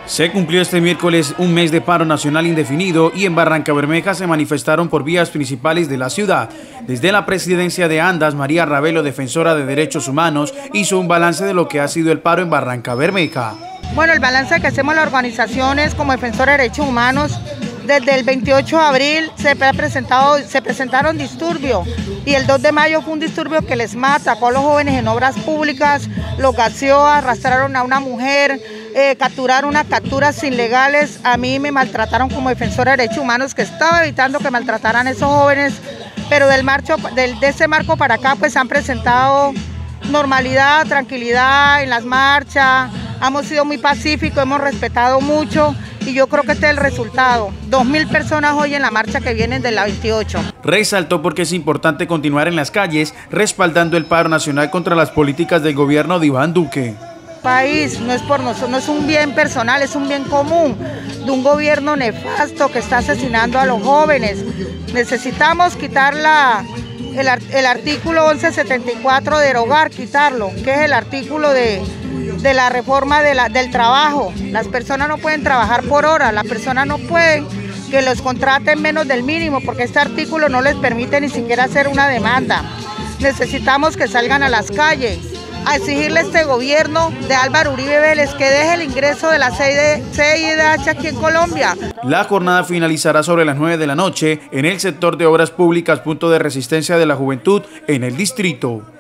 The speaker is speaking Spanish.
Se cumplió este miércoles un mes de paro nacional indefinido y en Barrancabermeja se manifestaron por vías principales de la ciudad. Desde la presidencia de Andas, María Ravelo, defensora de derechos humanos, hizo un balance de lo que ha sido el paro en Barrancabermeja. Bueno, el balance que hacemos las organizaciones como defensora de derechos humanos, desde el 28 de abril se presentaron disturbios y el 2 de mayo fue un disturbio que les atacó a los jóvenes en obras públicas, los gaseó, arrastraron a una mujer, capturaron unas capturas ilegales. A mí me maltrataron como defensora de derechos humanos, que estaba evitando que maltrataran a esos jóvenes, pero de ese marco para acá pues han presentado normalidad, tranquilidad en las marchas, hemos sido muy pacíficos, hemos respetado mucho. Y yo creo que este es el resultado. 2.000 personas hoy en la marcha que vienen de la 28. Resaltó porque es importante continuar en las calles respaldando el paro nacional contra las políticas del gobierno de Iván Duque. El país no es por nosotros, no es un bien personal, es un bien común de un gobierno nefasto que está asesinando a los jóvenes. Necesitamos quitar el artículo 1174, derogar, quitarlo, que es el artículo de la reforma del trabajo. Las personas no pueden trabajar por hora, las personas no pueden que los contraten menos del mínimo, porque este artículo no les permite ni siquiera hacer una demanda. Necesitamos que salgan a las calles a exigirle a este gobierno de Álvaro Uribe Vélez que deje el ingreso de la CIDH aquí en Colombia. La jornada finalizará sobre las 9 de la noche en el sector de obras públicas, punto de resistencia de la juventud en el distrito.